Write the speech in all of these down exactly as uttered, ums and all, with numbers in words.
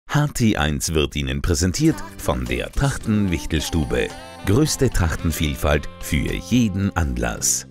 H T eins wird Ihnen präsentiert von der Trachten-Wichtelstube. Größte Trachtenvielfalt für jeden Anlass.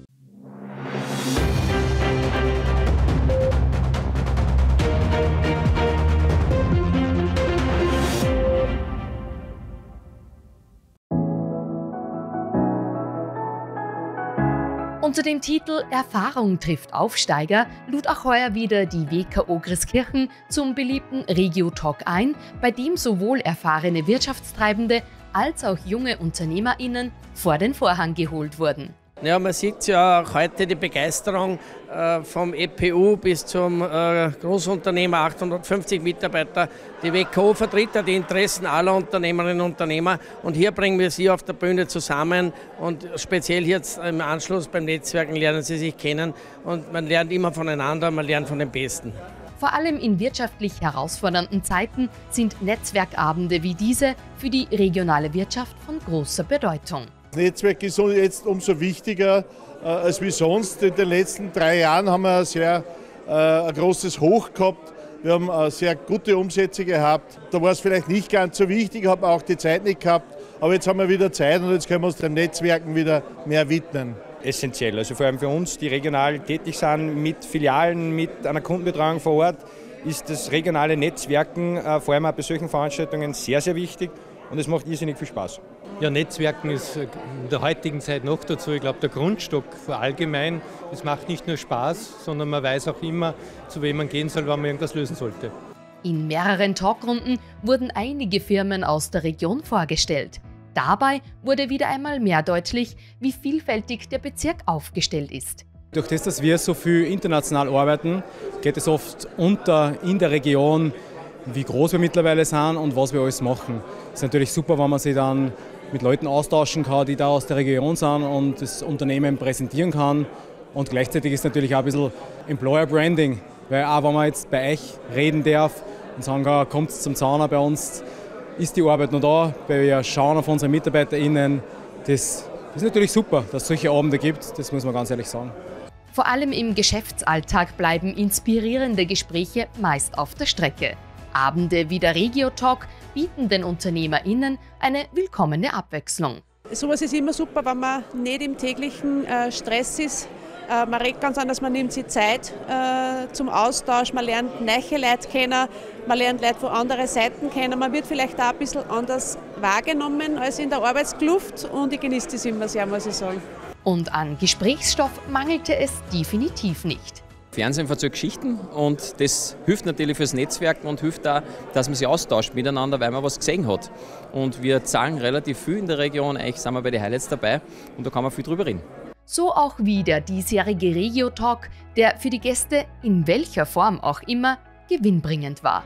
Unter dem Titel Erfahrung trifft Aufsteiger lud auch heuer wieder die W K O Grieskirchen zum beliebten Regio-Talk ein, bei dem sowohl erfahrene Wirtschaftstreibende als auch junge UnternehmerInnen vor den Vorhang geholt wurden. Ja, man sieht ja auch heute die Begeisterung äh, vom E P U bis zum äh, Großunternehmer, achthundertfünfzig Mitarbeiter. Die W K O vertritt ja die Interessen aller Unternehmerinnen und Unternehmer und hier bringen wir sie auf der Bühne zusammen und speziell jetzt im Anschluss beim Netzwerken lernen sie sich kennen und man lernt immer voneinander, man lernt von den Besten. Vor allem in wirtschaftlich herausfordernden Zeiten sind Netzwerkabende wie diese für die regionale Wirtschaft von großer Bedeutung. Das Netzwerk ist jetzt umso wichtiger äh, als wie sonst. In den letzten drei Jahren haben wir ein sehr äh, ein großes Hoch gehabt. Wir haben äh, sehr gute Umsätze gehabt. Da war es vielleicht nicht ganz so wichtig, haben auch die Zeit nicht gehabt. Aber jetzt haben wir wieder Zeit und jetzt können wir uns den Netzwerken wieder mehr widmen. Essentiell, also vor allem für uns, die regional tätig sind, mit Filialen, mit einer Kundenbetreuung vor Ort, ist das regionale Netzwerken, äh, vor allem auch bei solchen Veranstaltungen, sehr, sehr wichtig. Und es macht irrsinnig viel Spaß. Ja, Netzwerken ist in der heutigen Zeit noch dazu, ich glaube, der Grundstock für allgemein. Es macht nicht nur Spaß, sondern man weiß auch immer, zu wem man gehen soll, wenn man irgendwas lösen sollte. In mehreren Talkrunden wurden einige Firmen aus der Region vorgestellt. Dabei wurde wieder einmal mehr deutlich, wie vielfältig der Bezirk aufgestellt ist. Durch das, dass wir so viel international arbeiten, geht es oft unter in der Region, wie groß wir mittlerweile sind und was wir alles machen. Es ist natürlich super, wenn man sich dann mit Leuten austauschen kann, die da aus der Region sind und das Unternehmen präsentieren kann. Und gleichzeitig ist natürlich auch ein bisschen Employer Branding, weil auch wenn man jetzt bei euch reden darf und sagen kann, kommt zum Zahner bei uns, ist die Arbeit noch da, weil wir schauen auf unsere MitarbeiterInnen. Das, das ist natürlich super, dass es solche Abende gibt, das muss man ganz ehrlich sagen. Vor allem im Geschäftsalltag bleiben inspirierende Gespräche meist auf der Strecke. Abende wie der Regio-Talk bieten den UnternehmerInnen eine willkommene Abwechslung. Sowas ist immer super, wenn man nicht im täglichen äh, Stress ist. Äh, man redet ganz anders, man nimmt sich Zeit äh, zum Austausch, man lernt neue Leute kennen, man lernt Leute von anderen Seiten kennen, man wird vielleicht auch ein bisschen anders wahrgenommen als in der Arbeitskluft und ich genieße das immer sehr, muss ich sagen. Und an Gesprächsstoff mangelte es definitiv nicht. Fernsehen verzählt Geschichten und das hilft natürlich fürs Netzwerken und hilft auch, dass man sich austauscht miteinander, weil man was gesehen hat. Und wir zahlen relativ viel in der Region, eigentlich sind wir bei den Highlights dabei und da kann man viel drüber reden. So auch wie der diesjährige Regio-Talk, der für die Gäste in welcher Form auch immer gewinnbringend war.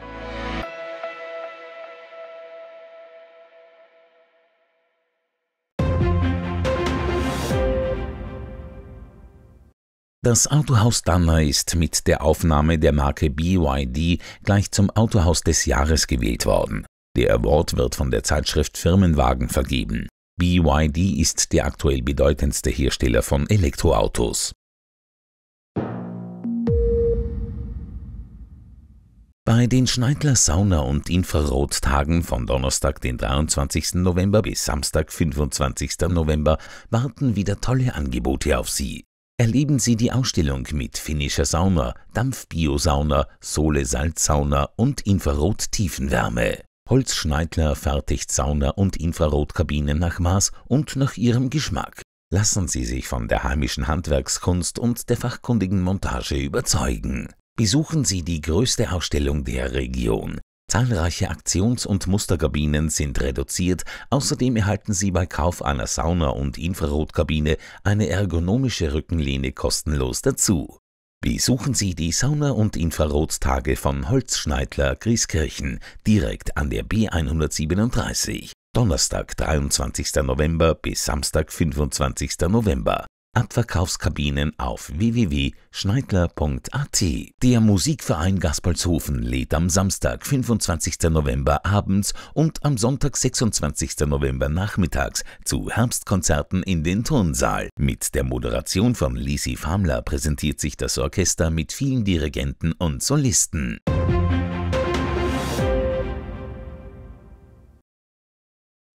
Das Autohaus Danner ist mit der Aufnahme der Marke B Y D gleich zum Autohaus des Jahres gewählt worden. Der Award wird von der Zeitschrift Firmenwagen vergeben. B Y D ist der aktuell bedeutendste Hersteller von Elektroautos. Bei den Schneidler Sauna- und Infrarottagen von Donnerstag, den dreiundzwanzigsten November bis Samstag, fünfundzwanzigsten November warten wieder tolle Angebote auf Sie. Erleben Sie die Ausstellung mit finnischer Sauna, Dampf-Biosauna, Sohle-Salzsauna und Infrarot-Tiefenwärme. Holzschneidler fertigt Sauna- und Infrarotkabinen nach Maß und nach Ihrem Geschmack. Lassen Sie sich von der heimischen Handwerkskunst und der fachkundigen Montage überzeugen. Besuchen Sie die größte Ausstellung der Region. Zahlreiche Aktions- und Musterkabinen sind reduziert, außerdem erhalten Sie bei Kauf einer Sauna- und Infrarotkabine eine ergonomische Rückenlehne kostenlos dazu. Besuchen Sie die Sauna- und Infrarottage von Holzschneidler Grieskirchen direkt an der B hundertsiebenunddreißig. Donnerstag, dreiundzwanzigsten November bis Samstag, fünfundzwanzigsten November. Abverkaufskabinen auf w w w punkt schneidler punkt a t. Der Musikverein Gaspolshofen lädt am Samstag, fünfundzwanzigsten November abends und am Sonntag, sechsundzwanzigsten November nachmittags zu Herbstkonzerten in den Turnsaal. Mit der Moderation von Lisi Famler präsentiert sich das Orchester mit vielen Dirigenten und Solisten.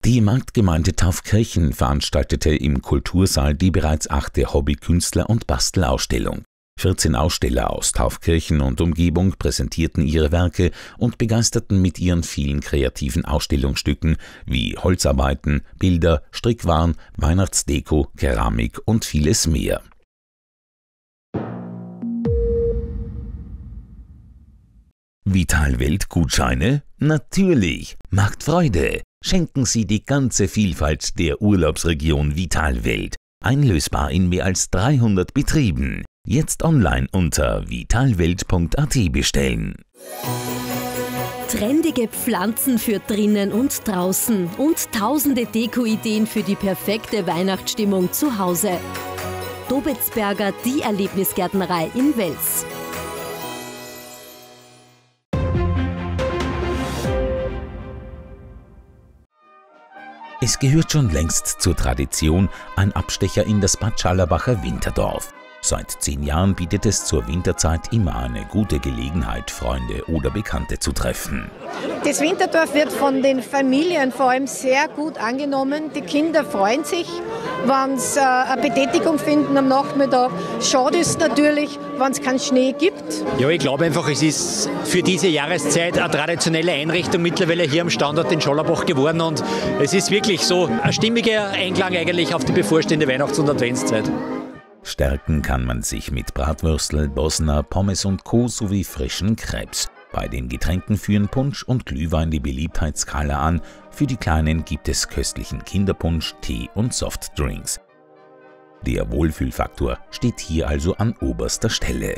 Die Marktgemeinde Taufkirchen veranstaltete im Kultursaal die bereits achte Hobby-Künstler- und Bastelausstellung. vierzehn Aussteller aus Taufkirchen und Umgebung präsentierten ihre Werke und begeisterten mit ihren vielen kreativen Ausstellungsstücken wie Holzarbeiten, Bilder, Strickwaren, Weihnachtsdeko, Keramik und vieles mehr. Vitalwelt-Gutscheine? Natürlich! Macht Freude! Schenken Sie die ganze Vielfalt der Urlaubsregion Vitalwelt. Einlösbar in mehr als dreihundert Betrieben. Jetzt online unter vitalwelt punkt a t bestellen. Trendige Pflanzen für drinnen und draußen und tausende Deko-Ideen für die perfekte Weihnachtsstimmung zu Hause. Dobitzberger, die Erlebnisgärtnerei in Wels. Es gehört schon längst zur Tradition ein Abstecher in das Bad Schallerbacher Winterdorf. Seit zehn Jahren bietet es zur Winterzeit immer eine gute Gelegenheit, Freunde oder Bekannte zu treffen. Das Winterdorf wird von den Familien vor allem sehr gut angenommen. Die Kinder freuen sich, wenn sie äh, eine Betätigung finden am Nachmittag. Schade ist natürlich, wenn es keinen Schnee gibt. Ja, ich glaube einfach, es ist für diese Jahreszeit eine traditionelle Einrichtung mittlerweile hier am Standort in Schallerbach geworden. Und es ist wirklich so ein stimmiger Einklang eigentlich auf die bevorstehende Weihnachts- und Adventszeit. Stärken kann man sich mit Bratwürstel, Bosner, Pommes und Co. sowie frischen Crepes. Bei den Getränken führen Punsch und Glühwein die Beliebtheitsskala an. Für die Kleinen gibt es köstlichen Kinderpunsch, Tee und Softdrinks. Der Wohlfühlfaktor steht hier also an oberster Stelle.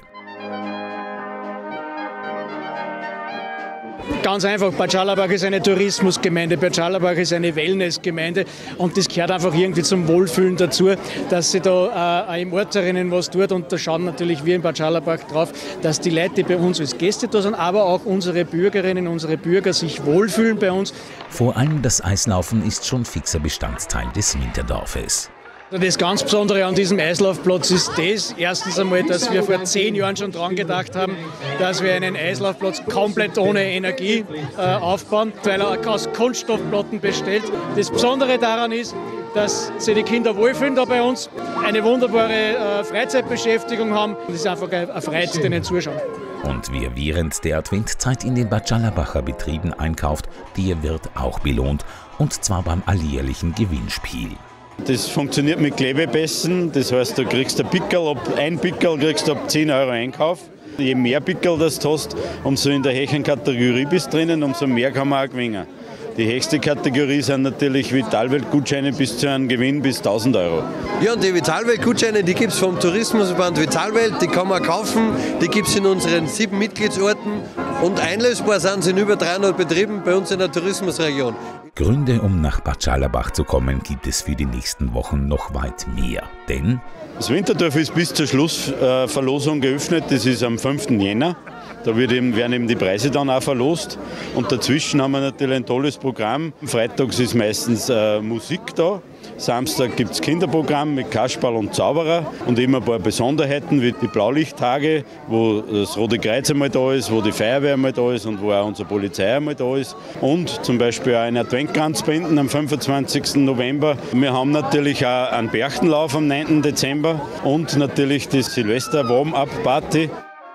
Ganz einfach, Bad Schallerbach ist eine Tourismusgemeinde, Bad Schallerbach ist eine Wellnessgemeinde und das gehört einfach irgendwie zum Wohlfühlen dazu, dass sie da äh, im Ort herinnen was tut und da schauen natürlich wir in Bad Schallerbach drauf, dass die Leute, die bei uns als Gäste da sind, aber auch unsere Bürgerinnen, unsere Bürger sich wohlfühlen bei uns. Vor allem das Eislaufen ist schon fixer Bestandteil des Winterdorfes. Das ganz Besondere an diesem Eislaufplatz ist das, erstens einmal, dass wir vor zehn Jahren schon dran gedacht haben, dass wir einen Eislaufplatz komplett ohne Energie äh, aufbauen, weil er aus Kunststoffplatten besteht. Das Besondere daran ist, dass sich die Kinder wohlfühlen da bei uns, eine wunderbare äh, Freizeitbeschäftigung haben. Das ist einfach eine Freude, denen zuschauen. Und wer während der Adventzeit in den Bad Schallerbacher Betrieben einkauft, der wird auch belohnt, und zwar beim alljährlichen Gewinnspiel. Das funktioniert mit Klebepässen, das heißt, du kriegst ein Pickel, ab ein Pickel kriegst du ab zehn Euro Einkauf. Je mehr Pickel das du hast, umso in der höheren Kategorie bist drinnen, umso mehr kann man auch gewinnen. Die höchste Kategorie sind natürlich Vitalwelt-Gutscheine bis zu einem Gewinn bis tausend Euro. Ja, und die Vitalwelt-Gutscheine, die gibt es vom Tourismusverband Vitalwelt, die kann man kaufen, die gibt es in unseren sieben Mitgliedsorten und einlösbar sind sie in über dreihundert Betrieben bei uns in der Tourismusregion. Gründe, um nach Bad Schallerbach zu kommen, gibt es für die nächsten Wochen noch weit mehr, denn das Winterdorf ist bis zur Schlussverlosung geöffnet, das ist am fünften Jänner. Da wird eben, werden eben die Preise dann auch verlost und dazwischen haben wir natürlich ein tolles Programm. Freitags ist meistens äh, Musik da, Samstag gibt es Kinderprogramm mit Kasperl und Zauberer und immer ein paar Besonderheiten wie die Blaulichttage, wo das Rote Kreuz einmal da ist, wo die Feuerwehr einmal da ist und wo auch unsere Polizei einmal da ist und zum Beispiel auch ein Adventkranzbinden am fünfundzwanzigsten November. Wir haben natürlich auch einen Berchtenlauf am neunten Dezember und natürlich die Silvester-Warm-Up-Party.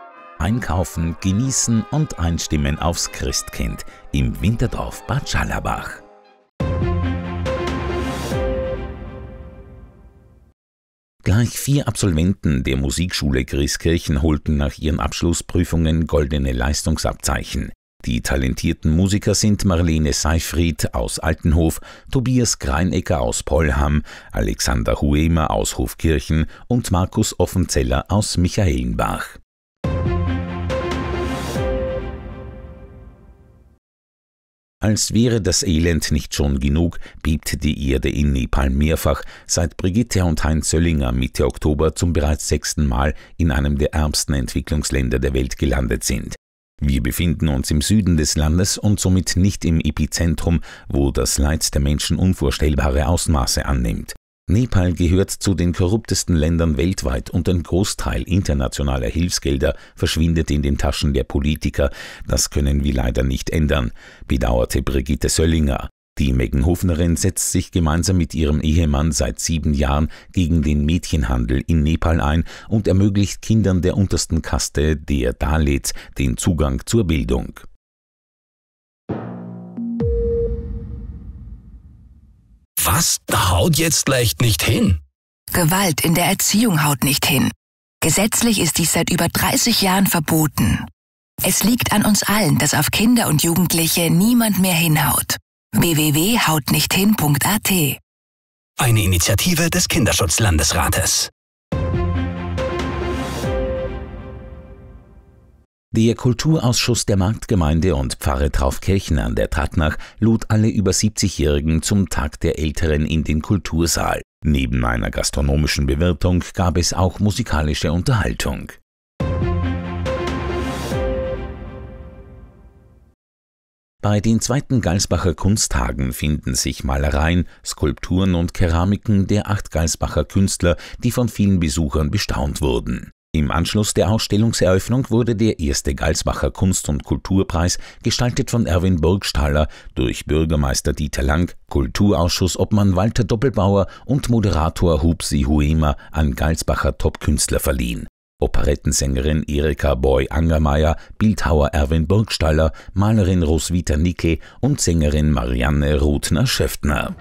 Einkaufen, genießen und einstimmen aufs Christkind im Winterdorf Bad Schallerbach. Gleich vier Absolventen der Musikschule Grieskirchen holten nach ihren Abschlussprüfungen goldene Leistungsabzeichen. Die talentierten Musiker sind Marlene Seifried aus Altenhof, Tobias Greinecker aus Pollham, Alexander Huemer aus Hofkirchen und Markus Offenzeller aus Michaelenbach. Als wäre das Elend nicht schon genug, bebt die Erde in Nepal mehrfach, seit Brigitte und Heinz Söllinger Mitte Oktober zum bereits sechsten Mal in einem der ärmsten Entwicklungsländer der Welt gelandet sind. Wir befinden uns im Süden des Landes und somit nicht im Epizentrum, wo das Leid der Menschen unvorstellbare Ausmaße annimmt. Nepal gehört zu den korruptesten Ländern weltweit und ein Großteil internationaler Hilfsgelder verschwindet in den Taschen der Politiker. Das können wir leider nicht ändern, bedauerte Brigitte Söllinger. Die Meggenhofnerin setzt sich gemeinsam mit ihrem Ehemann seit sieben Jahren gegen den Mädchenhandel in Nepal ein und ermöglicht Kindern der untersten Kaste, der Dalits, den Zugang zur Bildung. Was? Da haut jetzt leicht nicht hin? Gewalt in der Erziehung haut nicht hin. Gesetzlich ist dies seit über dreißig Jahren verboten. Es liegt an uns allen, dass auf Kinder und Jugendliche niemand mehr hinhaut. w w w punkt haut nicht hin punkt a t. Eine Initiative des Kinderschutzlandesrates. Der Kulturausschuss der Marktgemeinde und Pfarre Traufkirchen an der Trattnach lud alle über siebzigjährigen zum Tag der Älteren in den Kultursaal. Neben einer gastronomischen Bewirtung gab es auch musikalische Unterhaltung. Bei den zweiten Geilsbacher Kunsttagen finden sich Malereien, Skulpturen und Keramiken der acht Geilsbacher Künstler, die von vielen Besuchern bestaunt wurden. Im Anschluss der Ausstellungseröffnung wurde der erste Geilsbacher Kunst- und Kulturpreis, gestaltet von Erwin Burgstaller, durch Bürgermeister Dieter Lang, Kulturausschuss-Obmann Walter Doppelbauer und Moderator Hupsi Huema an Geilsbacher Top-Künstler verliehen. Operettensängerin Erika Boy-Angermeier, Bildhauer Erwin Burgstaller, Malerin Roswitha Nickel und Sängerin Marianne Rudner-Schöftner.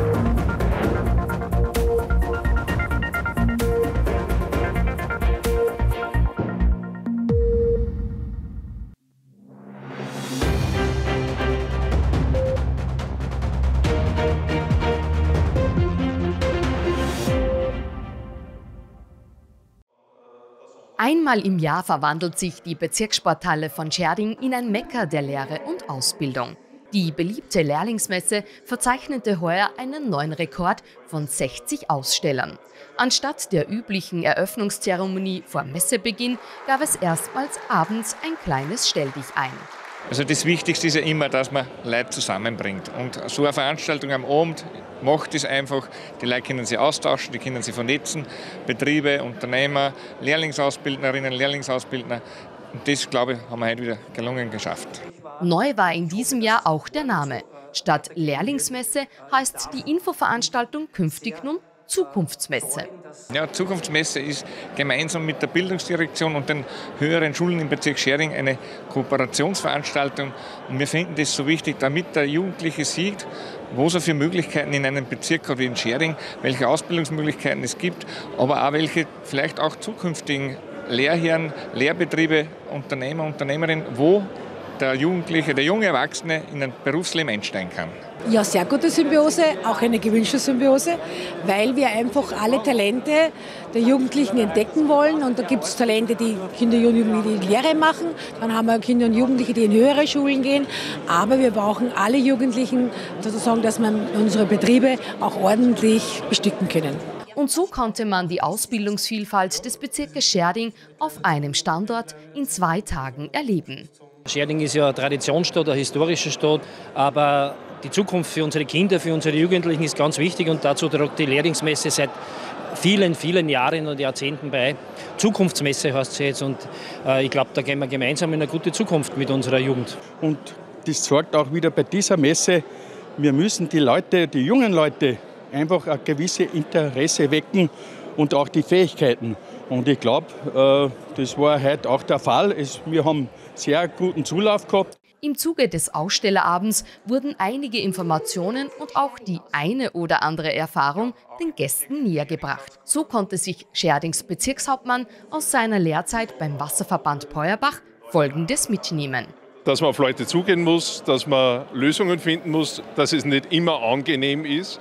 Einmal im Jahr verwandelt sich die Bezirkssporthalle von Schärding in ein Mekka der Lehre und Ausbildung. Die beliebte Lehrlingsmesse verzeichnete heuer einen neuen Rekord von sechzig Ausstellern. Anstatt der üblichen Eröffnungszeremonie vor Messebeginn gab es erstmals abends ein kleines Stelldichein. Also das Wichtigste ist ja immer, dass man Leute zusammenbringt. Und so eine Veranstaltung am Abend macht es einfach. Die Leute können sich austauschen, die können sich vernetzen. Betriebe, Unternehmer, Lehrlingsausbildnerinnen, Lehrlingsausbildner. Und das, glaube ich, haben wir heute wieder gelungen geschafft. Neu war in diesem Jahr auch der Name. Statt Lehrlingsmesse heißt die Infoveranstaltung künftig nun Zukunftsmesse. Ja, Zukunftsmesse ist gemeinsam mit der Bildungsdirektion und den höheren Schulen im Bezirk Schärding eine Kooperationsveranstaltung. Und wir finden das so wichtig, damit der Jugendliche sieht, wo es für Möglichkeiten in einem Bezirk hat wie in Schärding, welche Ausbildungsmöglichkeiten es gibt, aber auch welche vielleicht auch zukünftigen Lehrherren, Lehrbetriebe, Unternehmer, Unternehmerinnen, wo der Jugendliche, der junge Erwachsene in ein Berufsleben einsteigen kann. Ja, sehr gute Symbiose, auch eine gewünschte Symbiose, weil wir einfach alle Talente der Jugendlichen entdecken wollen. Und da gibt es Talente, die Kinder und Jugendliche die Lehre machen, dann haben wir Kinder und Jugendliche, die in höhere Schulen gehen. Aber wir brauchen alle Jugendlichen, sozusagen, dass wir unsere Betriebe auch ordentlich bestücken können. Und so konnte man die Ausbildungsvielfalt des Bezirkes Schärding auf einem Standort in zwei Tagen erleben. Schärding ist ja eine Traditionsstadt, eine historische Stadt, aber die Zukunft für unsere Kinder, für unsere Jugendlichen ist ganz wichtig und dazu trägt die Lehrlingsmesse seit vielen, vielen Jahren und Jahrzehnten bei. Zukunftsmesse heißt sie jetzt und äh, ich glaube, da gehen wir gemeinsam in eine gute Zukunft mit unserer Jugend. Und das zeigt auch wieder bei dieser Messe, wir müssen die Leute, die jungen Leute einfach ein gewisses Interesse wecken und auch die Fähigkeiten. Und ich glaube, äh, das war heute auch der Fall. Es, wir haben sehr guten Zulauf gehabt. Im Zuge des Ausstellerabends wurden einige Informationen und auch die eine oder andere Erfahrung den Gästen nähergebracht. So konnte sich Schärdings Bezirkshauptmann aus seiner Lehrzeit beim Wasserverband Peuerbach Folgendes mitnehmen. Dass man auf Leute zugehen muss, dass man Lösungen finden muss, dass es nicht immer angenehm ist,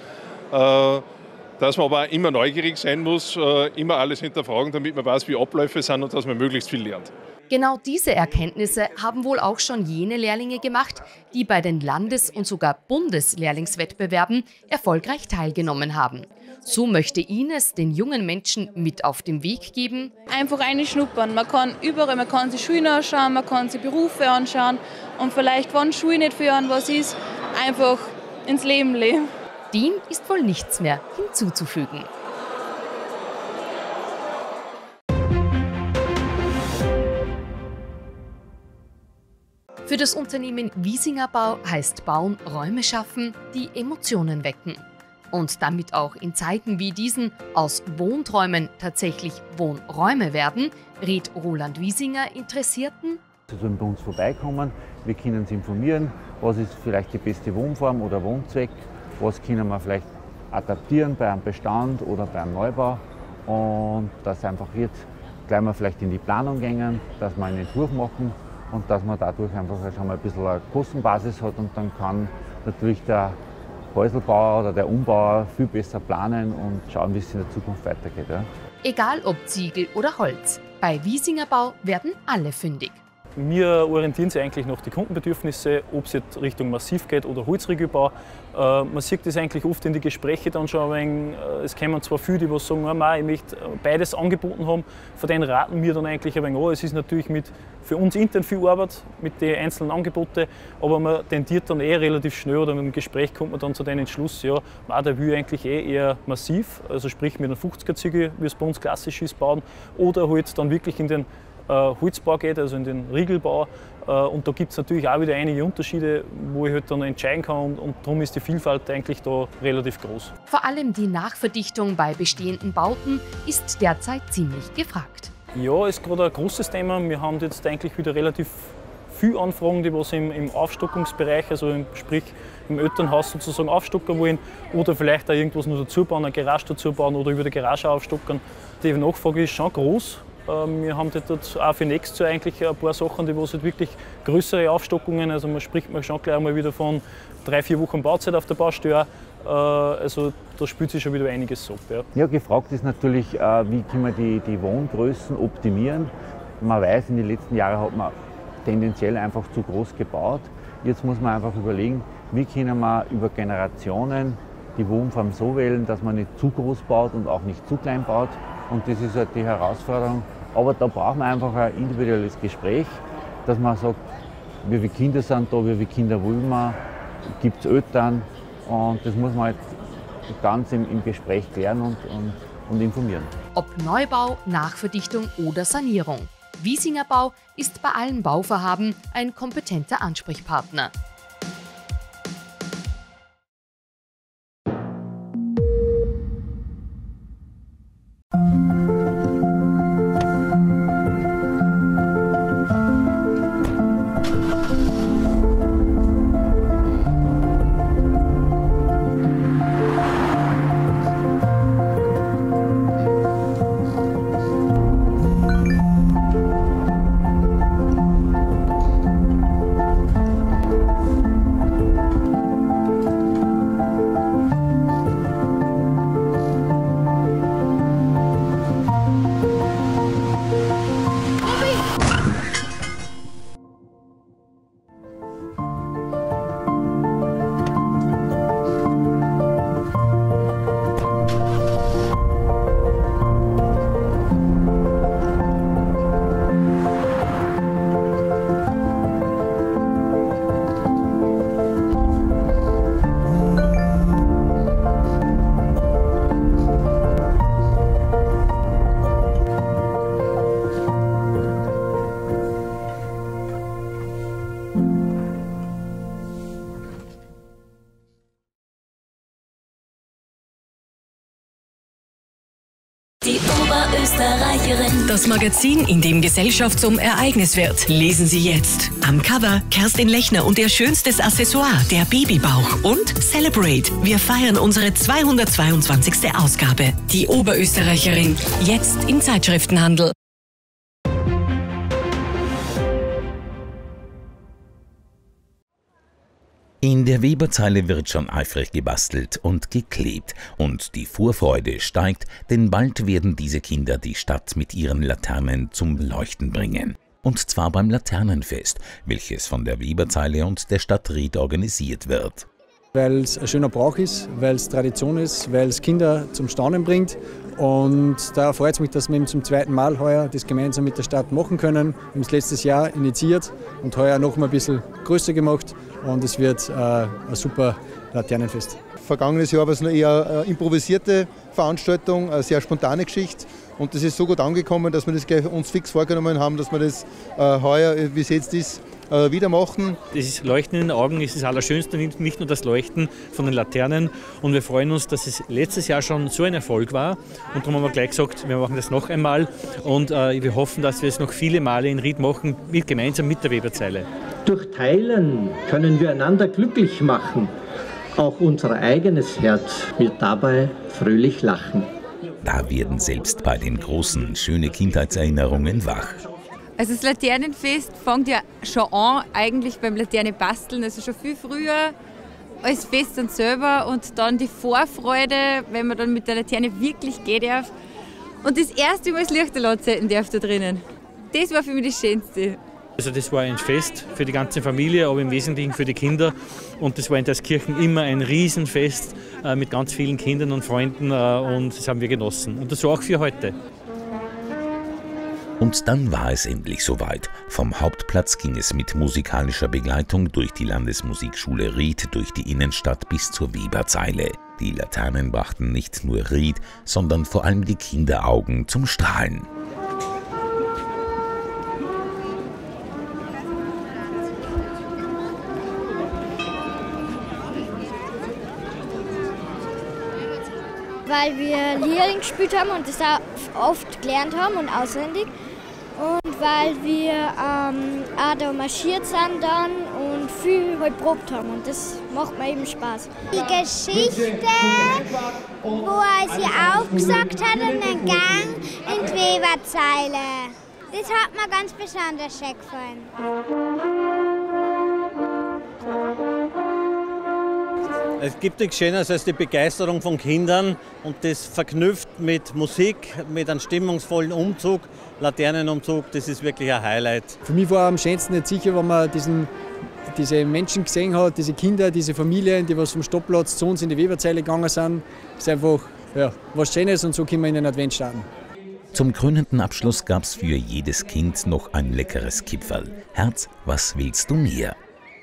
dass man aber auch immer neugierig sein muss, immer alles hinterfragen, damit man weiß, wie Abläufe sind und dass man möglichst viel lernt. Genau diese Erkenntnisse haben wohl auch schon jene Lehrlinge gemacht, die bei den Landes- und sogar Bundeslehrlingswettbewerben erfolgreich teilgenommen haben. So möchte Ines den jungen Menschen mit auf den Weg geben. Einfach reinschnuppern. Man kann überall, man kann sich Schulen anschauen, man kann sich Berufe anschauen und vielleicht, wenn Schule nicht für einen was ist, einfach ins Leben leben. Dem ist wohl nichts mehr hinzuzufügen. Für das Unternehmen Wiesinger Bau heißt Bauen Räume schaffen, die Emotionen wecken. Und damit auch in Zeiten wie diesen aus Wohnträumen tatsächlich Wohnräume werden, rät Roland Wiesinger Interessierten: Sie sollen bei uns vorbeikommen, wir können Sie informieren, was ist vielleicht die beste Wohnform oder Wohnzweck, was können wir vielleicht adaptieren bei einem Bestand oder bei einem Neubau, und dass einfach jetzt gleich mal vielleicht in die Planung gehen, dass wir einen Entwurf machen und dass man dadurch einfach schon mal ein bisschen eine Kostenbasis hat, und dann kann natürlich der Häuselbauer oder der Umbauer viel besser planen und schauen, wie es in der Zukunft weitergeht. Ja. Egal ob Ziegel oder Holz, bei Wiesinger Bau werden alle fündig. Wir orientieren sich eigentlich nach den Kundenbedürfnissen, ob es jetzt Richtung Massiv geht oder Holzriegelbau. Äh, man sieht das eigentlich oft in den Gesprächen dann schon ein wenig. Äh, es kommen zwar viele, die sagen, ja, ich möchte beides angeboten haben. Von denen raten wir dann eigentlich ein wenig an. Es ist natürlich mit, für uns intern viel Arbeit mit den einzelnen Angeboten, aber man tendiert dann eh relativ schnell, oder mit dem Gespräch kommt man dann zu dem Entschluss, ja, man, der will eigentlich eh eher massiv, also sprich mit einem fünfziger-Ziegel, wie es bei uns klassisch ist, bauen, oder halt dann wirklich in den Holzbau geht, also in den Riegelbau. Und da gibt es natürlich auch wieder einige Unterschiede, wo ich halt dann entscheiden kann, und, und darum ist die Vielfalt eigentlich da relativ groß. Vor allem die Nachverdichtung bei bestehenden Bauten ist derzeit ziemlich gefragt. Ja, ist gerade ein großes Thema. Wir haben jetzt eigentlich wieder relativ viele Anfragen, die was im, im Aufstockungsbereich, also im, sprich im Elternhaus sozusagen aufstocken wollen, oder vielleicht auch irgendwas noch dazu bauen, eine Garage dazu bauen oder über die Garage aufstocken. Die Nachfrage ist schon groß. Wir haben dort auch für nächstes Jahr eigentlich ein paar Sachen, die was halt wirklich größere Aufstockungen, also man spricht man schon gleich mal wieder von drei, vier Wochen Bauzeit auf der Baustelle. Also da spielt sich schon wieder einiges ab. Ja, ja, gefragt ist natürlich, wie können wir die, die Wohngrößen optimieren. Man weiß, in den letzten Jahren hat man tendenziell einfach zu groß gebaut. Jetzt muss man einfach überlegen, wie können wir über Generationen die Wohnform so wählen, dass man nicht zu groß baut und auch nicht zu klein baut. Und das ist halt die Herausforderung. Aber da braucht man einfach ein individuelles Gespräch, dass man sagt, wie viele Kinder sind da, wie viele Kinder wollen wir, gibt es Eltern. Und das muss man halt ganz im, im Gespräch klären und, und, und informieren. Ob Neubau, Nachverdichtung oder Sanierung, Wiesinger Bau ist bei allen Bauvorhaben ein kompetenter Ansprechpartner. Die Oberösterreicherin. Das Magazin, in dem Gesellschaft zum Ereignis wird. Lesen Sie jetzt. Am Cover Kerstin Lechner und ihr schönstes Accessoire, der Babybauch. Und Celebrate. Wir feiern unsere zweihundertzweiundzwanzigste Ausgabe. Die Oberösterreicherin. Jetzt im Zeitschriftenhandel. In der Weberzeile wird schon eifrig gebastelt und geklebt und die Vorfreude steigt, denn bald werden diese Kinder die Stadt mit ihren Laternen zum Leuchten bringen. Und zwar beim Laternenfest, welches von der Weberzeile und der Stadt Ried organisiert wird. Weil es ein schöner Brauch ist, weil es Tradition ist, weil es Kinder zum Staunen bringt. Und da freut es mich, dass wir eben zum zweiten Mal heuer das gemeinsam mit der Stadt machen können. Wir haben es letztes Jahr initiiert und heuer noch mal ein bisschen größer gemacht. Und es wird äh, ein super Laternenfest. Vergangenes Jahr war es noch eher eine improvisierte Veranstaltung, eine sehr spontane Geschichte. Und das ist so gut angekommen, dass wir das gleich uns fix vorgenommen haben, dass wir das äh, heuer, wie es jetzt ist, äh, wieder machen. Das Leuchten in den Augen ist das Allerschönste, nicht nur das Leuchten von den Laternen. Und wir freuen uns, dass es letztes Jahr schon so ein Erfolg war. Und darum haben wir gleich gesagt, wir machen das noch einmal. Und äh, wir hoffen, dass wir es noch viele Male in Ried machen, mit, gemeinsam mit der Weberzeile. Durch Teilen können wir einander glücklich machen. Auch unser eigenes Herz wird dabei fröhlich lachen. Da werden selbst bei den Großen schöne Kindheitserinnerungen wach. Also das Laternenfest fängt ja schon an, eigentlich beim Laternenbasteln, also schon viel früher als Fest dann selber und dann die Vorfreude, wenn man dann mit der Laterne wirklich gehen darf. Und das erste Mal das Lichterl anzünden darf da drinnen. Das war für mich das Schönste. Also das war ein Fest für die ganze Familie, aber im Wesentlichen für die Kinder. Und das war in Deiskirchen immer ein Riesenfest äh, mit ganz vielen Kindern und Freunden äh, und das haben wir genossen. Und das war auch für heute. Und dann war es endlich soweit. Vom Hauptplatz ging es mit musikalischer Begleitung durch die Landesmusikschule Ried, durch die Innenstadt bis zur Weberzeile. Die Laternen brachten nicht nur Ried, sondern vor allem die Kinderaugen zum Strahlen. Weil wir Lieder gespielt haben und das auch oft gelernt haben und auswendig. Und weil wir ähm, auch da marschiert sind dann und viel halt probt haben und das macht mir eben Spaß. Die Geschichte, wo er sie aufgesagt hat und den Gang in die Weberzeile. Das hat mir ganz besonders schön gefallen. Es gibt nichts Schöneres als die Begeisterung von Kindern und das verknüpft mit Musik, mit einem stimmungsvollen Umzug, Laternenumzug, das ist wirklich ein Highlight. Für mich war am schönsten nicht sicher, wenn man diesen, diese Menschen gesehen hat, diese Kinder, diese Familien, die was vom Stoppplatz zu uns in die Weberzeile gegangen sind. Das ist einfach ja, was Schönes und so können wir in den Advent starten. Zum krönenden Abschluss gab es für jedes Kind noch ein leckeres Kipferl. Herz, was willst du mehr?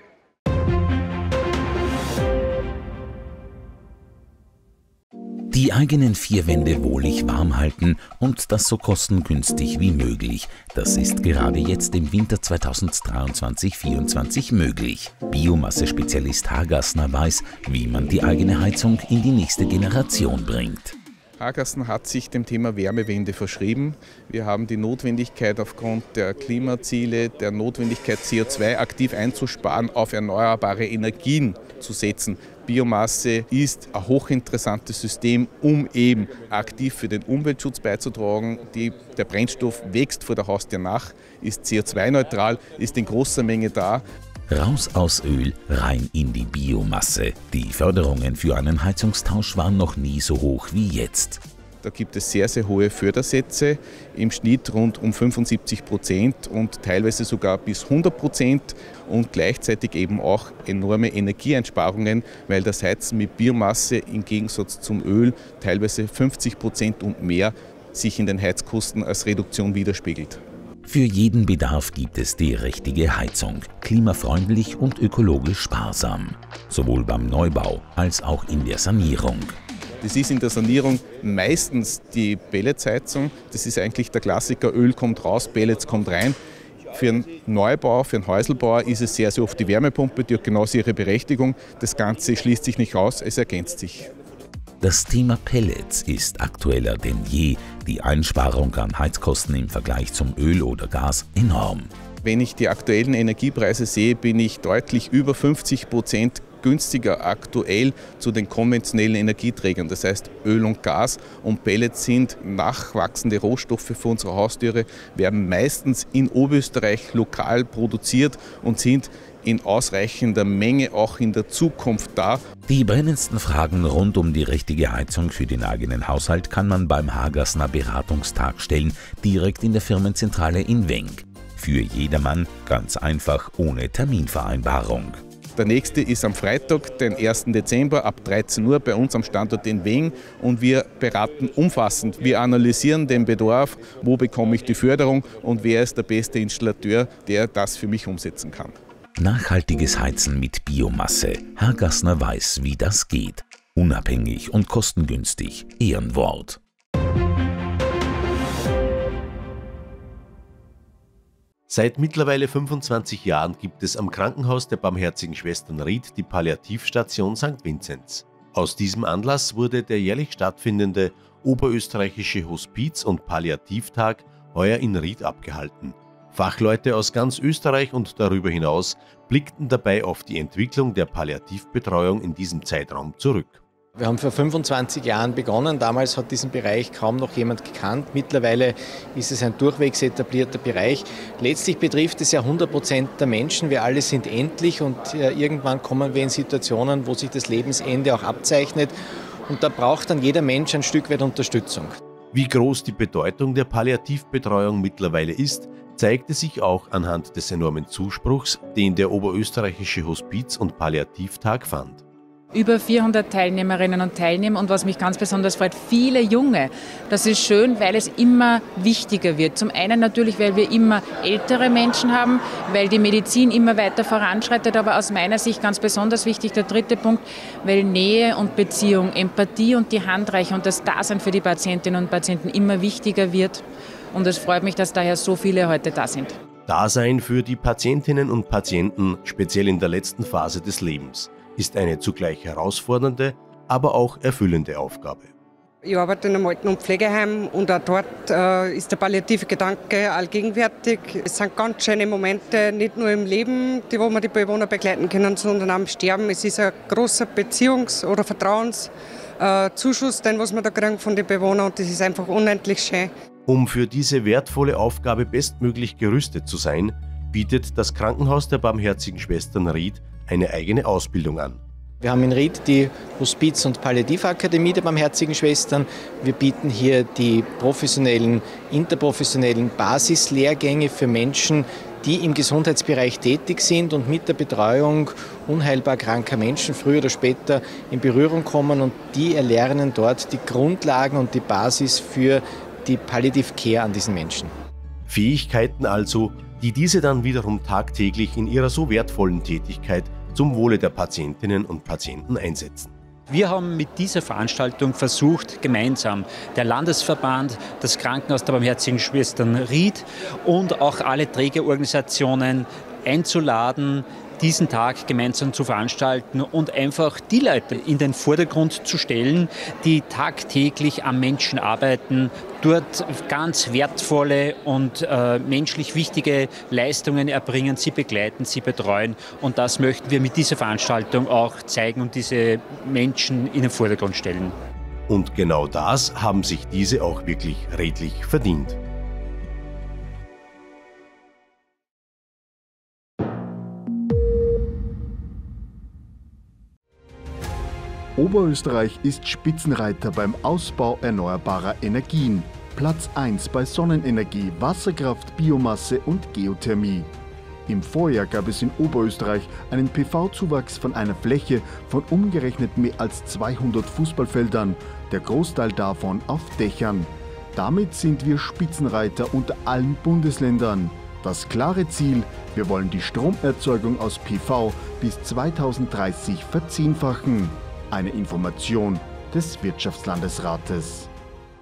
Die eigenen vier Wände wohlig warm halten und das so kostengünstig wie möglich. Das ist gerade jetzt im Winter zweitausenddreiundzwanzig vierundzwanzig möglich. Biomasse-Spezialist Hagassner weiß, wie man die eigene Heizung in die nächste Generation bringt. Hagassner hat sich dem Thema Wärmewende verschrieben. Wir haben die Notwendigkeit aufgrund der Klimaziele, der Notwendigkeit C O zwei aktiv einzusparen, auf erneuerbare Energien zu setzen. Biomasse ist ein hochinteressantes System, um eben aktiv für den Umweltschutz beizutragen. Die, der Brennstoff wächst vor der Haustür nach, ist C O zwei neutral, ist in großer Menge da. Raus aus Öl, rein in die Biomasse. Die Förderungen für einen Heizungstausch waren noch nie so hoch wie jetzt. Da gibt es sehr, sehr hohe Fördersätze, im Schnitt rund um fünfundsiebzig Prozent und teilweise sogar bis hundert Prozent und gleichzeitig eben auch enorme Energieeinsparungen, weil das Heizen mit Biomasse im Gegensatz zum Öl teilweise fünfzig Prozent und mehr sich in den Heizkosten als Reduktion widerspiegelt. Für jeden Bedarf gibt es die richtige Heizung, klimafreundlich und ökologisch sparsam, sowohl beim Neubau als auch in der Sanierung. Das ist in der Sanierung meistens die Pelletsheizung. Das ist eigentlich der Klassiker, Öl kommt raus, Pellets kommt rein. Für einen Neubau, für einen Häuselbauer ist es sehr, sehr oft die Wärmepumpe, die hat genauso ihre Berechtigung. Das Ganze schließt sich nicht aus, es ergänzt sich. Das Thema Pellets ist aktueller denn je. Die Einsparung an Heizkosten im Vergleich zum Öl oder Gas enorm. Wenn ich die aktuellen Energiepreise sehe, bin ich deutlich über fünfzig Prozent günstiger aktuell zu den konventionellen Energieträgern. Das heißt Öl und Gas und Pellets sind nachwachsende Rohstoffe für unsere Haustüre, werden meistens in Oberösterreich lokal produziert und sind in ausreichender Menge auch in der Zukunft da. Die brennendsten Fragen rund um die richtige Heizung für den eigenen Haushalt kann man beim Hagassner Beratungstag stellen, direkt in der Firmenzentrale in Wenk. Für jedermann ganz einfach ohne Terminvereinbarung. Der nächste ist am Freitag, den ersten Dezember ab dreizehn Uhr bei uns am Standort in Wenk und wir beraten umfassend. Wir analysieren den Bedarf, wo bekomme ich die Förderung und wer ist der beste Installateur, der das für mich umsetzen kann. Nachhaltiges Heizen mit Biomasse. Hagassner weiß, wie das geht. Unabhängig und kostengünstig. Ehrenwort. Seit mittlerweile fünfundzwanzig Jahren gibt es am Krankenhaus der Barmherzigen Schwestern Ried die Palliativstation Sankt Vinzenz. Aus diesem Anlass wurde der jährlich stattfindende Oberösterreichische Hospiz- und Palliativtag heuer in Ried abgehalten. Fachleute aus ganz Österreich und darüber hinaus blickten dabei auf die Entwicklung der Palliativbetreuung in diesem Zeitraum zurück. Wir haben vor fünfundzwanzig Jahren begonnen. Damals hat diesen Bereich kaum noch jemand gekannt. Mittlerweile ist es ein durchwegs etablierter Bereich. Letztlich betrifft es ja hundert Prozent der Menschen. Wir alle sind endlich und irgendwann kommen wir in Situationen, wo sich das Lebensende auch abzeichnet. Und da braucht dann jeder Mensch ein Stück weit Unterstützung. Wie groß die Bedeutung der Palliativbetreuung mittlerweile ist, zeigte sich auch anhand des enormen Zuspruchs, den der Oberösterreichische Hospiz- und Palliativtag fand. Über vierhundert Teilnehmerinnen und Teilnehmer und was mich ganz besonders freut, viele Junge. Das ist schön, weil es immer wichtiger wird. Zum einen natürlich, weil wir immer ältere Menschen haben, weil die Medizin immer weiter voranschreitet, aber aus meiner Sicht ganz besonders wichtig, der dritte Punkt, weil Nähe und Beziehung, Empathie und die Handreichung und das Dasein für die Patientinnen und Patienten immer wichtiger wird. Und es freut mich, dass daher so viele heute da sind. Dasein für die Patientinnen und Patienten, speziell in der letzten Phase des Lebens, ist eine zugleich herausfordernde, aber auch erfüllende Aufgabe. Ich arbeite in einem Alten- und Pflegeheim und auch dort äh, ist der palliative Gedanke allgegenwärtig. Es sind ganz schöne Momente, nicht nur im Leben, die, wo wir die Bewohner begleiten können, sondern auch im Sterben. Es ist ein großer Beziehungs- oder Vertrauenszuschuss, den was wir da kriegen von den Bewohnern, und das ist einfach unendlich schön. Um für diese wertvolle Aufgabe bestmöglich gerüstet zu sein, bietet das Krankenhaus der Barmherzigen Schwestern Ried eine eigene Ausbildung an. Wir haben in Ried die Hospiz- und Palliativakademie der Barmherzigen Schwestern. Wir bieten hier die professionellen, interprofessionellen Basislehrgänge für Menschen, die im Gesundheitsbereich tätig sind und mit der Betreuung unheilbar kranker Menschen früher oder später in Berührung kommen, und die erlernen dort die Grundlagen und die Basis für die Palliative Care an diesen Menschen. Fähigkeiten also, die diese dann wiederum tagtäglich in ihrer so wertvollen Tätigkeit zum Wohle der Patientinnen und Patienten einsetzen. Wir haben mit dieser Veranstaltung versucht, gemeinsam der Landesverband, das Krankenhaus der Barmherzigen Schwestern Ried und auch alle Trägerorganisationen einzuladen, diesen Tag gemeinsam zu veranstalten und einfach die Leute in den Vordergrund zu stellen, die tagtäglich am Menschen arbeiten, dort ganz wertvolle und äh, menschlich wichtige Leistungen erbringen, sie begleiten, sie betreuen, und das möchten wir mit dieser Veranstaltung auch zeigen und diese Menschen in den Vordergrund stellen. Und genau das haben sich diese auch wirklich redlich verdient. Oberösterreich ist Spitzenreiter beim Ausbau erneuerbarer Energien. Platz eins bei Sonnenenergie, Wasserkraft, Biomasse und Geothermie. Im Vorjahr gab es in Oberösterreich einen P V-Zuwachs von einer Fläche von umgerechnet mehr als zweihundert Fußballfeldern, der Großteil davon auf Dächern. Damit sind wir Spitzenreiter unter allen Bundesländern. Das klare Ziel: wir wollen die Stromerzeugung aus P V bis zweitausenddreißig verzehnfachen. Eine Information des Wirtschaftslandesrates.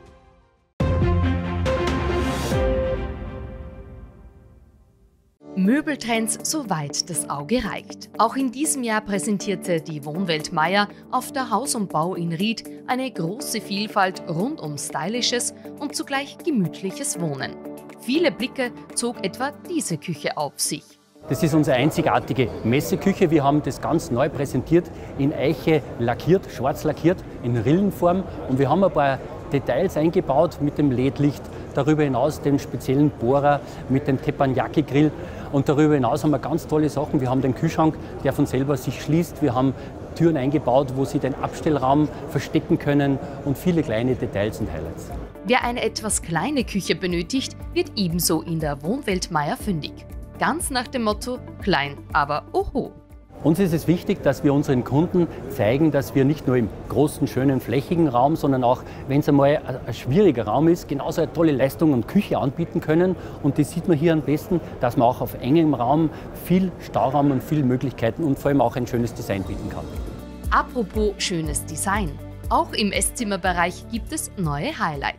Möbeltrends, soweit das Auge reicht. Auch in diesem Jahr präsentierte die Wohnwelt Meier auf der Haus und Bau in Ried eine große Vielfalt rund um stylisches und zugleich gemütliches Wohnen. Viele Blicke zog etwa diese Küche auf sich. Das ist unsere einzigartige Messeküche. Wir haben das ganz neu präsentiert, in Eiche lackiert, schwarz lackiert, in Rillenform. Und wir haben ein paar Details eingebaut mit dem L E D-Licht. Darüber hinaus den speziellen Bohrer mit dem Teppanyaki-Grill. Und darüber hinaus haben wir ganz tolle Sachen. Wir haben den Kühlschrank, der von selber sich schließt. Wir haben Türen eingebaut, wo Sie den Abstellraum verstecken können, und viele kleine Details und Highlights. Wer eine etwas kleine Küche benötigt, wird ebenso in der Wohnwelt Meier fündig. Ganz nach dem Motto: klein, aber oho. Uns ist es wichtig, dass wir unseren Kunden zeigen, dass wir nicht nur im großen, schönen, flächigen Raum, sondern auch, wenn es einmal ein schwieriger Raum ist, genauso eine tolle Leistung und Küche anbieten können. Und das sieht man hier am besten, dass man auch auf engem Raum viel Stauraum und viele Möglichkeiten und vor allem auch ein schönes Design bieten kann. Apropos schönes Design. Auch im Esszimmerbereich gibt es neue Highlights.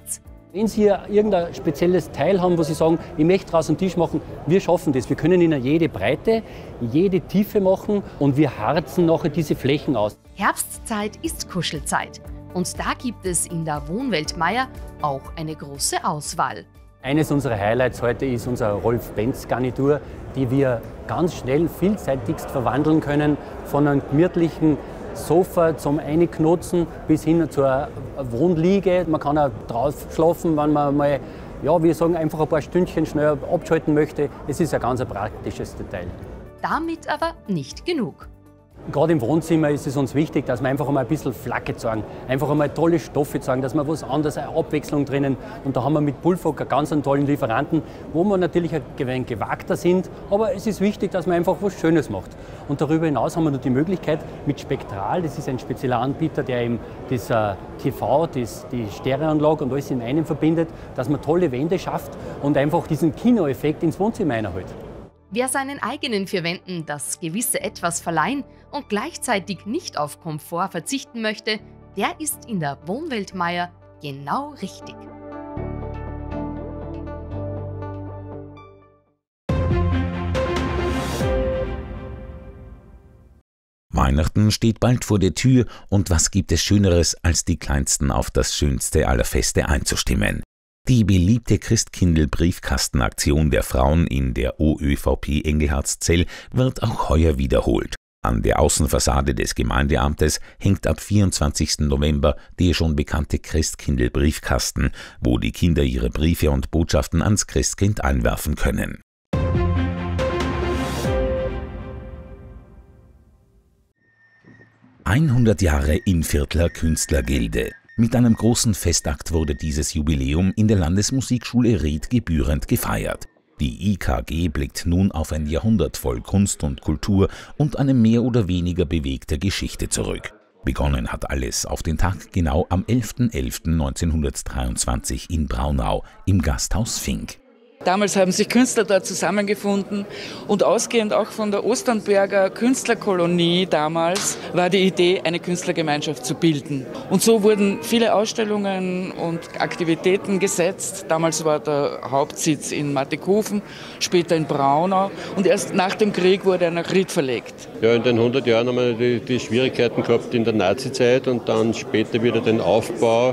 Wenn Sie irgendein spezielles Teil haben, wo Sie sagen, ich möchte draußen einen Tisch machen, wir schaffen das. Wir können Ihnen jede Breite, jede Tiefe machen und wir harzen nachher diese Flächen aus. Herbstzeit ist Kuschelzeit. Und da gibt es in der Wohnwelt Meier auch eine große Auswahl. Eines unserer Highlights heute ist unsere Rolf-Benz-Garnitur, die wir ganz schnell vielseitigst verwandeln können, von einem gemütlichen Sofa zum Einknotzen bis hin zur Wohnliege. Man kann auch drauf schlafen, wenn man mal, ja, wir sagen, einfach ein paar Stündchen schnell abschalten möchte. Es ist ein ganz praktisches Detail. Damit aber nicht genug. Gerade im Wohnzimmer ist es uns wichtig, dass wir einfach einmal ein bisschen Flagge zeigen, einfach einmal tolle Stoffe zeigen, dass wir was anderes, eine Abwechslung drinnen. Und da haben wir mit Bullfog einen ganz tollen Lieferanten, wo wir natürlich ein wenig gewagter sind, aber es ist wichtig, dass man einfach was Schönes macht. Und darüber hinaus haben wir noch die Möglichkeit mit Spektral, das ist ein spezieller Anbieter, der eben das äh, T V, das, die Stereoanlage und alles in einem verbindet, dass man tolle Wände schafft und einfach diesen Kinoeffekt ins Wohnzimmer einholt. Wer seinen eigenen vier Wänden das gewisse Etwas verleihen und gleichzeitig nicht auf Komfort verzichten möchte, der ist in der Wohnwelt Meier genau richtig. Weihnachten steht bald vor der Tür und was gibt es Schöneres, als die Kleinsten auf das schönste aller Feste einzustimmen? Die beliebte Christkindl-Briefkastenaktion der Frauen in der O Ö V P Engelhardtzell wird auch heuer wiederholt. An der Außenfassade des Gemeindeamtes hängt ab vierundzwanzigsten November der schon bekannte Christkindl-Briefkasten, wo die Kinder ihre Briefe und Botschaften ans Christkind einwerfen können. hundert Jahre Innviertler Künstlergilde. Mit einem großen Festakt wurde dieses Jubiläum in der Landesmusikschule Ried gebührend gefeiert. Die I K G blickt nun auf ein Jahrhundert voll Kunst und Kultur und eine mehr oder weniger bewegte Geschichte zurück. Begonnen hat alles auf den Tag genau am elften elften neunzehnhundertdreiundzwanzig in Braunau im Gasthaus Fink. Damals haben sich Künstler dort zusammengefunden und ausgehend auch von der Osternberger Künstlerkolonie damals war die Idee, eine Künstlergemeinschaft zu bilden. Und so wurden viele Ausstellungen und Aktivitäten gesetzt. Damals war der Hauptsitz in Mattighofen, später in Braunau und erst nach dem Krieg wurde er nach Ried verlegt. Ja, in den hundert Jahren haben wir die, die Schwierigkeiten gehabt in der Nazizeit und dann später wieder den Aufbau,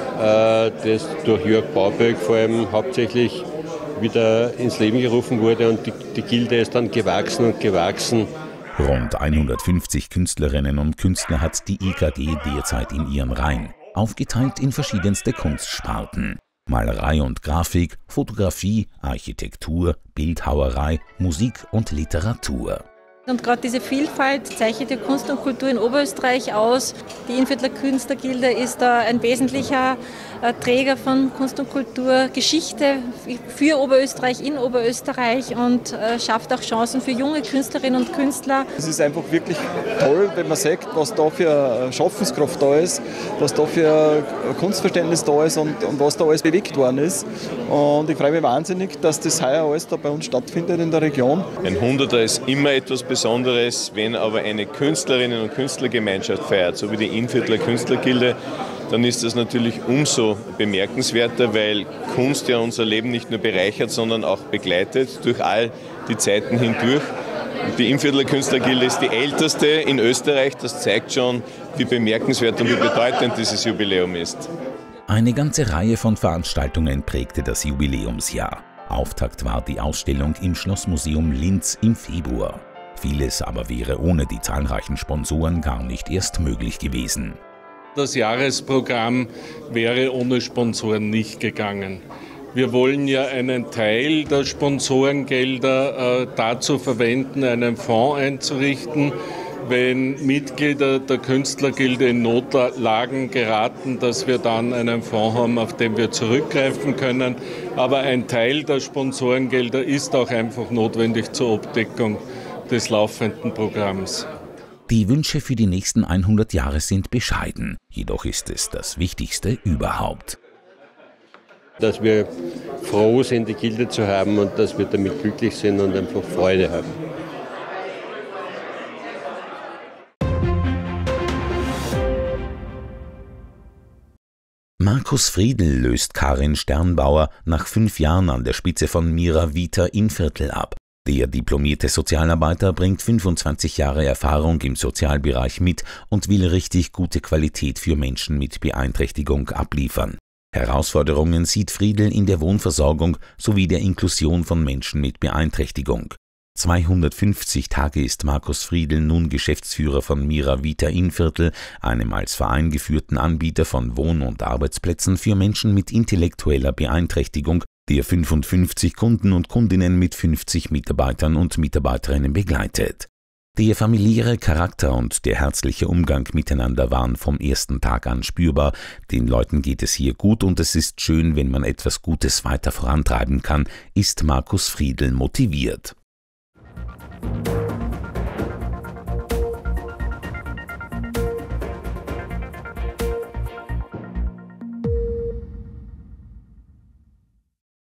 äh, das durch Jörg Bauböck vor allem hauptsächlich wieder ins Leben gerufen wurde und die, die Gilde ist dann gewachsen und gewachsen. Rund hundertfünfzig Künstlerinnen und Künstler hat die I K G derzeit in ihren Reihen, aufgeteilt in verschiedenste Kunstsparten. Malerei und Grafik, Fotografie, Architektur, Bildhauerei, Musik und Literatur. Und gerade diese Vielfalt zeichnet die Kunst und Kultur in Oberösterreich aus. Die Innviertler Künstlergilde ist da ein wesentlicher äh, Träger von Kunst und Kultur, Geschichte für Oberösterreich, in Oberösterreich und äh, schafft auch Chancen für junge Künstlerinnen und Künstler. Es ist einfach wirklich toll, wenn man sieht, was da für Schaffenskraft da ist, was da für Kunstverständnis da ist und, und was da alles bewegt worden ist. Und ich freue mich wahnsinnig, dass das heuer alles da bei uns stattfindet in der Region. Ein Hunderter ist immer etwas Besonderes, wenn aber eine Künstlerinnen- und Künstlergemeinschaft feiert, so wie die Innviertler Künstlergilde, dann ist das natürlich umso bemerkenswerter, weil Kunst ja unser Leben nicht nur bereichert, sondern auch begleitet durch all die Zeiten hindurch. Und die Innviertler Künstlergilde ist die älteste in Österreich, das zeigt schon, wie bemerkenswert und wie bedeutend dieses Jubiläum ist. Eine ganze Reihe von Veranstaltungen prägte das Jubiläumsjahr. Auftakt war die Ausstellung im Schlossmuseum Linz im Februar. Vieles aber wäre ohne die zahlreichen Sponsoren gar nicht erst möglich gewesen. Das Jahresprogramm wäre ohne Sponsoren nicht gegangen. Wir wollen ja einen Teil der Sponsorengelder äh, dazu verwenden, einen Fonds einzurichten, wenn Mitglieder der Künstlergilde in Notlagen geraten, dass wir dann einen Fonds haben, auf den wir zurückgreifen können. Aber ein Teil der Sponsorengelder ist auch einfach notwendig zur Abdeckung des laufenden Programms. Die Wünsche für die nächsten hundert Jahre sind bescheiden, jedoch ist es das Wichtigste überhaupt. Dass wir froh sind, die Gilde zu haben und dass wir damit glücklich sind und einfach Freude haben. Markus Friedl löst Karin Sternbauer nach fünf Jahren an der Spitze von Mira Vita Innviertel ab. Der diplomierte Sozialarbeiter bringt fünfundzwanzig Jahre Erfahrung im Sozialbereich mit und will richtig gute Qualität für Menschen mit Beeinträchtigung abliefern. Herausforderungen sieht Friedl in der Wohnversorgung sowie der Inklusion von Menschen mit Beeinträchtigung. zweihundertfünfzig Tage ist Markus Friedl nun Geschäftsführer von Mira Vita Innviertel, einem als Verein geführten Anbieter von Wohn- und Arbeitsplätzen für Menschen mit intellektueller Beeinträchtigung, der fünfundfünfzig Kunden und Kundinnen mit fünfzig Mitarbeitern und Mitarbeiterinnen begleitet. Der familiäre Charakter und der herzliche Umgang miteinander waren vom ersten Tag an spürbar. Den Leuten geht es hier gut und es ist schön, wenn man etwas Gutes weiter vorantreiben kann, ist Markus Friedl motiviert.